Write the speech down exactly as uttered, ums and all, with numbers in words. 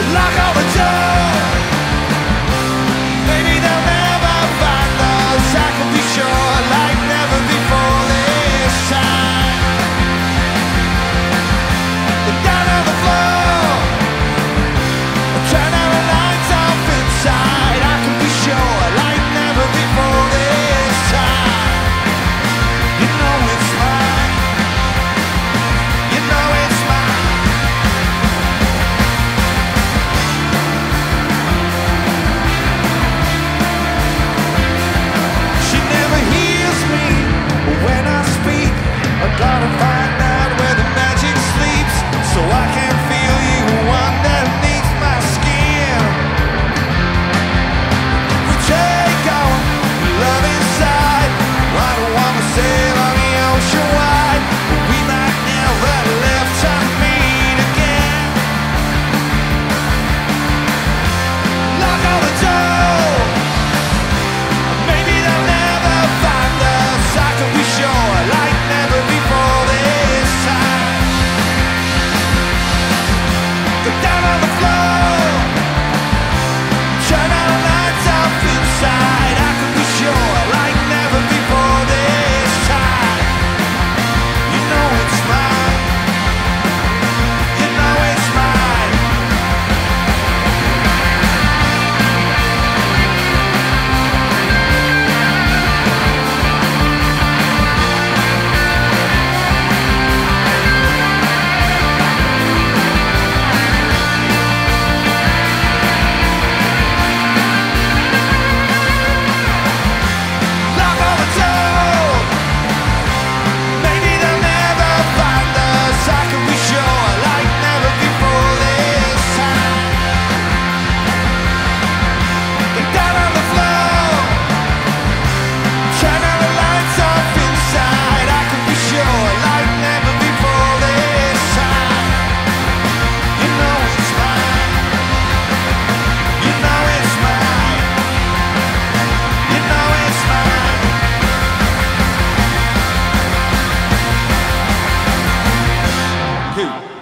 Lock all the doors. Maybe they'll never find us. I can be sure like never before this time. They're down on the floor. Turn all the lights off inside. I can be sure like never before this time. You know it's mine. You know it's mine. She never hears me when I speak. I gotta find out where the magic sleeps, so I can feel you underneath my skin. We take our love inside. I don't wanna sail on the ocean wide, but we might never live to meet again. Lock all the doors. Maybe they'll never find us. I can be sure like never before this time. Go down on the floor. Turn all the lights off inside. I can be sure like never before this time. You know it's mine. You know it's mine. Lock all the doors. Maybe they'll never find us. I can be sure like never before this time. Get down on the floor. Turn all the lights off inside. I can be sure like never before this time. You know it's mine. You know it's mine. You know it's mine. Two.